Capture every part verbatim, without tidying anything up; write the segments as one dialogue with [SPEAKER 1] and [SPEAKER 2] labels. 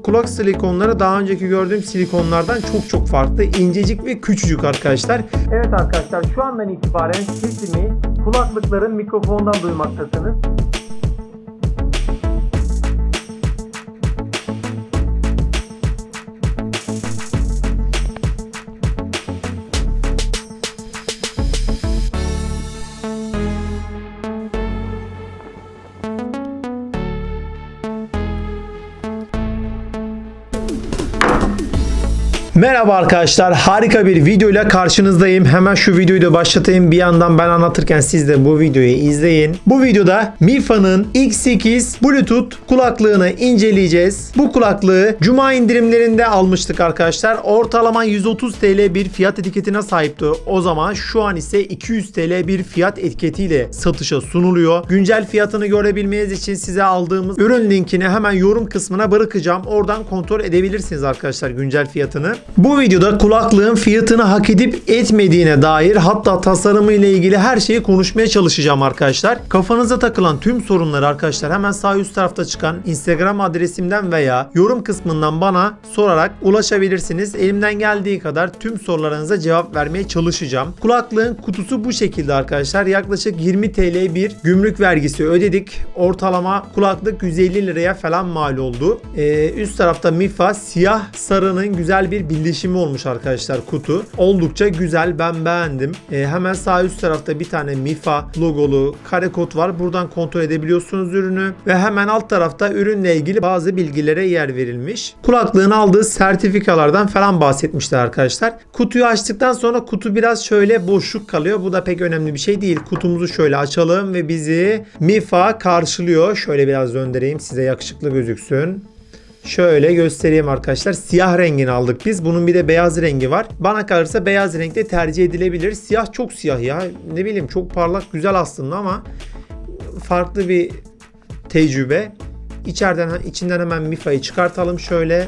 [SPEAKER 1] kulak silikonları daha önceki gördüğüm silikonlardan çok çok farklı. İncecik ve küçücük arkadaşlar. Evet arkadaşlar, şu andan itibaren sesimi kulaklıkların mikrofondan duymaktasınız. Merhaba arkadaşlar, harika bir videoyla karşınızdayım. Hemen şu videoyu da başlatayım. Bir yandan ben anlatırken siz de bu videoyu izleyin. Bu videoda Mifa'nın X sekiz Bluetooth kulaklığını inceleyeceğiz. Bu kulaklığı Cuma indirimlerinde almıştık arkadaşlar. Ortalama yüz otuz TL bir fiyat etiketine sahipti o zaman. Şu an ise iki yüz TL bir fiyat etiketiyle satışa sunuluyor. Güncel fiyatını görebilmeniz için size aldığımız ürün linkini hemen yorum kısmına bırakacağım. Oradan kontrol edebilirsiniz arkadaşlar güncel fiyatını. Bu videoda kulaklığın fiyatını hak edip etmediğine dair, hatta tasarımı ile ilgili her şeyi konuşmaya çalışacağım arkadaşlar. Kafanıza takılan tüm sorunları arkadaşlar hemen sağ üst tarafta çıkan Instagram adresimden veya yorum kısmından bana sorarak ulaşabilirsiniz. Elimden geldiği kadar tüm sorularınıza cevap vermeye çalışacağım. Kulaklığın kutusu bu şekilde arkadaşlar. Yaklaşık yirmi TL bir gümrük vergisi ödedik. Ortalama kulaklık yüz elli liraya falan mal oldu. Ee, üst tarafta Mifa siyah sarının güzel bir birleşimi olmuş arkadaşlar kutu. Oldukça güzel, ben beğendim. Ee, hemen sağ üst tarafta bir tane Mifa logolu kare kod var. Buradan kontrol edebiliyorsunuz ürünü. Ve hemen alt tarafta ürünle ilgili bazı bilgilere yer verilmiş. Kulaklığın aldığı sertifikalardan falan bahsetmişler arkadaşlar. Kutuyu açtıktan sonra kutu biraz şöyle boşluk kalıyor. Bu da pek önemli bir şey değil. Kutumuzu şöyle açalım ve bizi Mifa karşılıyor. Şöyle biraz döndüreyim size, yakışıklı gözüksün. Şöyle göstereyim arkadaşlar. Siyah rengini aldık biz. Bunun bir de beyaz rengi var. Bana kalırsa beyaz renkte tercih edilebilir. Siyah çok siyah ya. Ne bileyim, çok parlak, güzel aslında ama farklı bir tecrübe. İçeriden, içinden hemen Mifa'yı çıkartalım şöyle.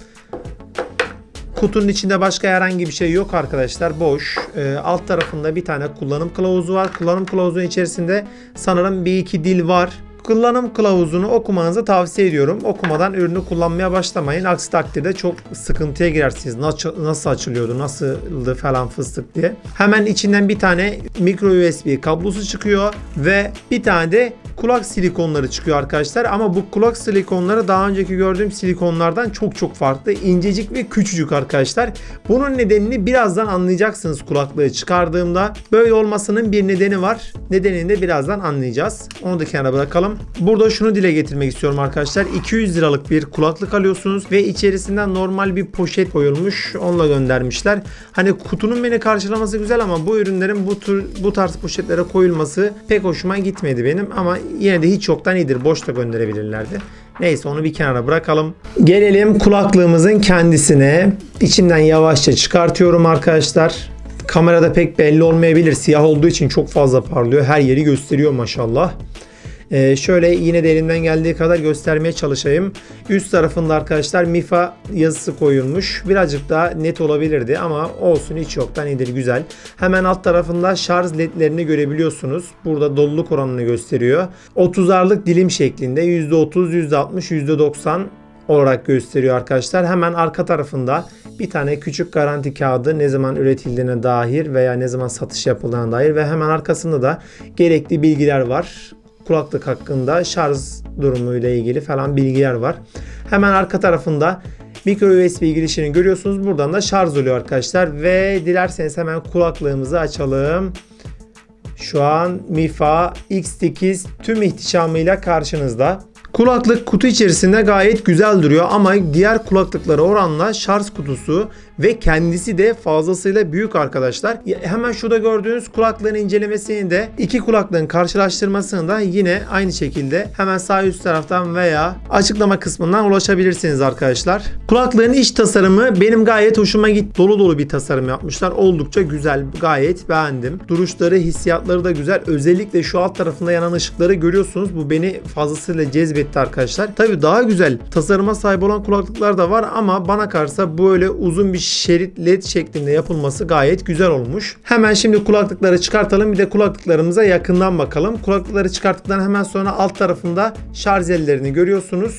[SPEAKER 1] Kutunun içinde başka herhangi bir şey yok arkadaşlar. Boş. Ee, alt tarafında bir tane kullanım kılavuzu var. Kullanım kılavuzunun içerisinde sanırım bir iki dil var. Kullanım kılavuzunu okumanızı tavsiye ediyorum. Okumadan ürünü kullanmaya başlamayın. Aksi takdirde çok sıkıntıya girersiniz. Nasıl açılıyordu, nasıldı falan fıstık diye. Hemen içinden bir tane micro U S B kablosu çıkıyor ve bir tane de kulak silikonları çıkıyor arkadaşlar. Ama bu kulak silikonları daha önceki gördüğüm silikonlardan çok çok farklı. İncecik ve küçücük arkadaşlar. Bunun nedenini birazdan anlayacaksınız kulaklığı çıkardığımda. Böyle olmasının bir nedeni var. Nedenini de birazdan anlayacağız. Onu da kenara bırakalım. Burada şunu dile getirmek istiyorum arkadaşlar. iki yüz liralık bir kulaklık alıyorsunuz ve içerisinden normal bir poşet koyulmuş. Onunla göndermişler. Hani kutunun beni karşılaması güzel ama bu ürünlerin bu tür bu tarz poşetlere koyulması pek hoşuma gitmedi benim, ama yine de hiç yoktan iyidir. Boş da gönderebilirlerdi. Neyse, onu bir kenara bırakalım. Gelelim kulaklığımızın kendisine. İçinden yavaşça çıkartıyorum arkadaşlar. Kamerada pek belli olmayabilir. Siyah olduğu için çok fazla parlıyor. Her yeri gösteriyor maşallah. Ee, şöyle yine de elimden geldiği kadar göstermeye çalışayım. Üst tarafında arkadaşlar Mifa yazısı koyulmuş. Birazcık daha net olabilirdi ama olsun, hiç yoktan iyidir, güzel. Hemen alt tarafında şarj ledlerini görebiliyorsunuz. Burada doluluk oranını gösteriyor. otuzarlık dilim şeklinde yüzde otuz, yüzde altmış, yüzde doksan olarak gösteriyor arkadaşlar. Hemen arka tarafında bir tane küçük garanti kağıdı, ne zaman üretildiğine dair veya ne zaman satış yapıldığına dair, ve hemen arkasında da gerekli bilgiler var. Kulaklık hakkında şarj durumuyla ilgili falan bilgiler var. Hemen arka tarafında micro U S B girişini görüyorsunuz. Buradan da şarj oluyor arkadaşlar. Ve dilerseniz hemen kulaklığımızı açalım. Şu an Mifa X sekiz tüm ihtişamıyla karşınızda. Kulaklık kutu içerisinde gayet güzel duruyor ama diğer kulaklıklara oranla şarj kutusu ve kendisi de fazlasıyla büyük arkadaşlar. Hemen şurada gördüğünüz kulaklığın incelemesini de, iki kulaklığın karşılaştırmasını da yine aynı şekilde hemen sağ üst taraftan veya açıklama kısmından ulaşabilirsiniz arkadaşlar. Kulaklığın iç tasarımı benim gayet hoşuma gitti. Dolu dolu bir tasarım yapmışlar. Oldukça güzel. Gayet beğendim. Duruşları, hissiyatları da güzel. Özellikle şu alt tarafında yanan ışıkları görüyorsunuz. Bu beni fazlasıyla cezbetti arkadaşlar. Tabii daha güzel tasarıma sahip olan kulaklıklar da var ama bana kalırsa böyle uzun bir şerit led şeklinde yapılması gayet güzel olmuş. Hemen şimdi kulaklıkları çıkartalım. Bir de kulaklıklarımıza yakından bakalım. Kulaklıkları çıkarttıktan hemen sonra alt tarafında şarj ellerini görüyorsunuz.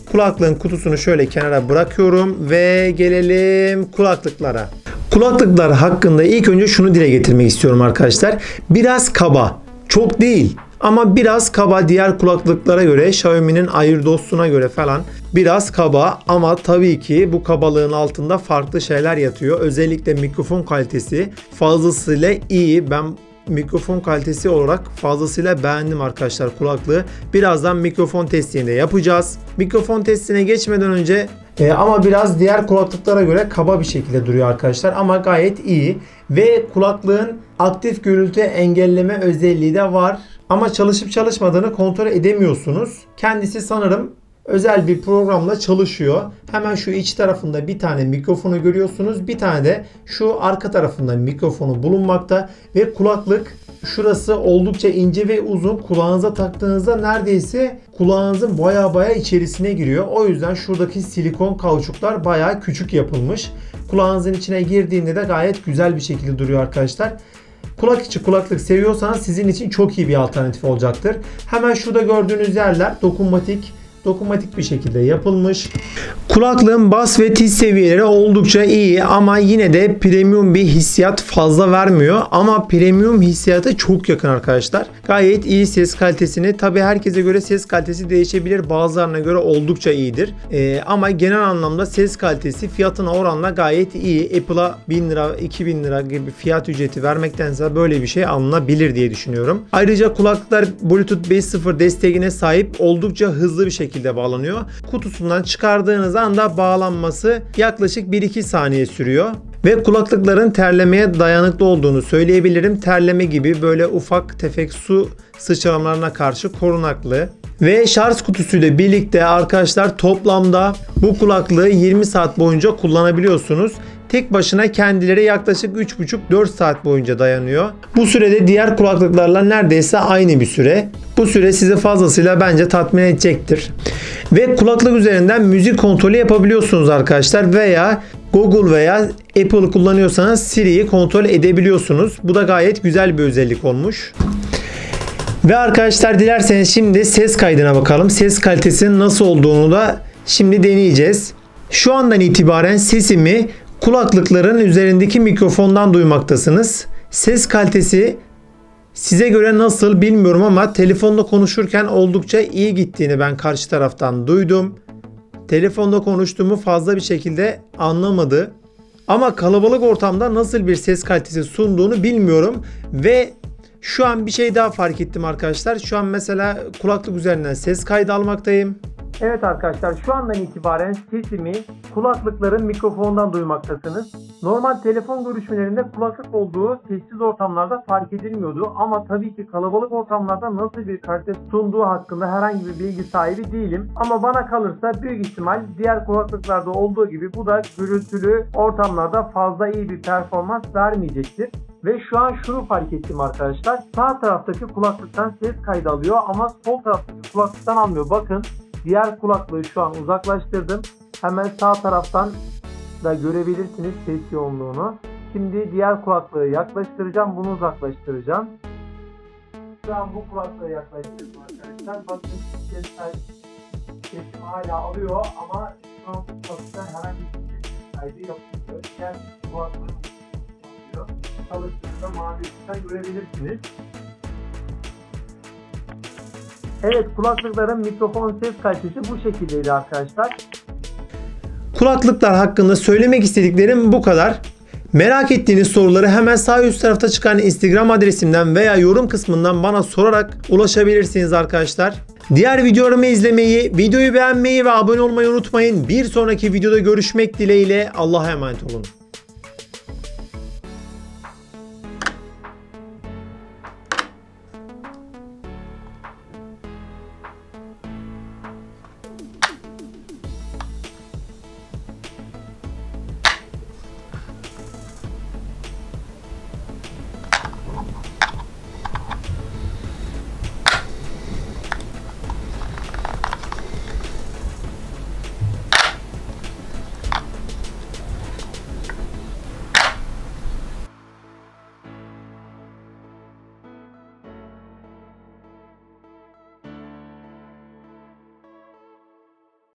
[SPEAKER 1] Kulaklığın kutusunu şöyle kenara bırakıyorum ve gelelim kulaklıklara. Kulaklıklar hakkında ilk önce şunu dile getirmek istiyorum arkadaşlar. Biraz kaba. Çok değil. Ama biraz kaba, diğer kulaklıklara göre, Xiaomi'nin AirDos'una göre falan biraz kaba, ama tabii ki bu kabalığın altında farklı şeyler yatıyor. Özellikle mikrofon kalitesi fazlasıyla iyi. Ben mikrofon kalitesi olarak fazlasıyla beğendim arkadaşlar kulaklığı. Birazdan mikrofon testini de yapacağız. Mikrofon testine geçmeden önce e, ama biraz diğer kulaklıklara göre kaba bir şekilde duruyor arkadaşlar, ama gayet iyi. Ve kulaklığın aktif gürültü engelleme özelliği de var. Ama çalışıp çalışmadığını kontrol edemiyorsunuz. Kendisi sanırım özel bir programla çalışıyor. Hemen şu iç tarafında bir tane mikrofonu görüyorsunuz. Bir tane de şu arka tarafında mikrofonu bulunmakta. Ve kulaklık şurası oldukça ince ve uzun. Kulağınıza taktığınızda neredeyse kulağınızın baya baya içerisine giriyor. O yüzden şuradaki silikon kauçuklar baya küçük yapılmış. Kulağınızın içine girdiğinde de gayet güzel bir şekilde duruyor arkadaşlar. Kulak içi kulaklık seviyorsanız sizin için çok iyi bir alternatif olacaktır. Hemen şurada gördüğünüz yerler dokunmatik, dokunmatik bir şekilde yapılmış. Kulaklığın bas ve tiz seviyeleri oldukça iyi, ama yine de premium bir hissiyat fazla vermiyor. Ama premium hissiyata çok yakın arkadaşlar. Gayet iyi ses kalitesini, tabi herkese göre ses kalitesi değişebilir. Bazılarına göre oldukça iyidir. Ee, ama genel anlamda ses kalitesi fiyatına oranla gayet iyi. Apple'a bin lira, iki bin lira gibi fiyat ücreti vermektense böyle bir şey alınabilir diye düşünüyorum. Ayrıca kulaklıklar Bluetooth beş nokta sıfır desteğine sahip, oldukça hızlı bir şekilde bağlanıyor. Kutusundan çıkardığınız anda bağlanması yaklaşık bir iki saniye sürüyor. Ve kulaklıkların terlemeye dayanıklı olduğunu söyleyebilirim. Terleme gibi böyle ufak tefek su sıçramalarına karşı korunaklı. Ve şarj kutusuyla birlikte arkadaşlar toplamda bu kulaklığı yirmi saat boyunca kullanabiliyorsunuz. Tek başına kendileri yaklaşık üç buçuk dört saat boyunca dayanıyor. Bu sürede diğer kulaklıklarla neredeyse aynı bir süre. Bu süre sizi fazlasıyla bence tatmin edecektir. Ve kulaklık üzerinden müzik kontrolü yapabiliyorsunuz arkadaşlar, veya Google veya Apple kullanıyorsanız Siri'yi kontrol edebiliyorsunuz. Bu da gayet güzel bir özellik olmuş. Ve arkadaşlar dilerseniz şimdi ses kaydına bakalım. Ses kalitesinin nasıl olduğunu da şimdi deneyeceğiz. Şu andan itibaren sesimi kulaklıkların üzerindeki mikrofondan duymaktasınız. Ses kalitesi size göre nasıl bilmiyorum, ama telefonla konuşurken oldukça iyi gittiğini ben karşı taraftan duydum. Telefonda konuştuğumu fazla bir şekilde anlamadı. Ama kalabalık ortamda nasıl bir ses kalitesi sunduğunu bilmiyorum. Ve şu an bir şey daha fark ettim arkadaşlar. Şu an mesela kulaklık üzerinden ses kaydı almaktayım. Evet arkadaşlar, şu andan itibaren sesimi kulaklıkların mikrofonundan duymaktasınız. Normal telefon görüşmelerinde kulaklık olduğu sessiz ortamlarda fark edilmiyordu. Ama tabii ki kalabalık ortamlarda nasıl bir kalite sunduğu hakkında herhangi bir bilgi sahibi değilim. Ama bana kalırsa büyük ihtimal diğer kulaklıklarda olduğu gibi bu da gürültülü ortamlarda fazla iyi bir performans vermeyecektir. Ve şu an şunu fark ettim arkadaşlar. Sağ taraftaki kulaklıktan ses kaydı alıyor ama sol taraftaki kulaklıktan almıyor. Bakın, diğer kulaklığı şu an uzaklaştırdım. Hemen sağ taraftan da görebilirsiniz ses yoğunluğunu. Şimdi diğer kulaklığı yaklaştıracağım. Bunu uzaklaştıracağım. Şu an bu kulaklığı yaklaştırdım arkadaşlar. Bakın ses kaydı sesim hala alıyor ama şu an bu kulaklıktan herhangi bir ses kaydı yapmıyor. Diğer kulaklığı alıyor. Çalıştığında mavi ışıktan görebilirsiniz. Evet, kulaklıkların mikrofon ses kalitesi bu şekildeydi arkadaşlar. Kulaklıklar hakkında söylemek istediklerim bu kadar. Merak ettiğiniz soruları hemen sağ üst tarafta çıkan Instagram adresimden veya yorum kısmından bana sorarak ulaşabilirsiniz arkadaşlar. Diğer videolarımı izlemeyi, videoyu beğenmeyi ve abone olmayı unutmayın. Bir sonraki videoda görüşmek dileğiyle. Allah'a emanet olun.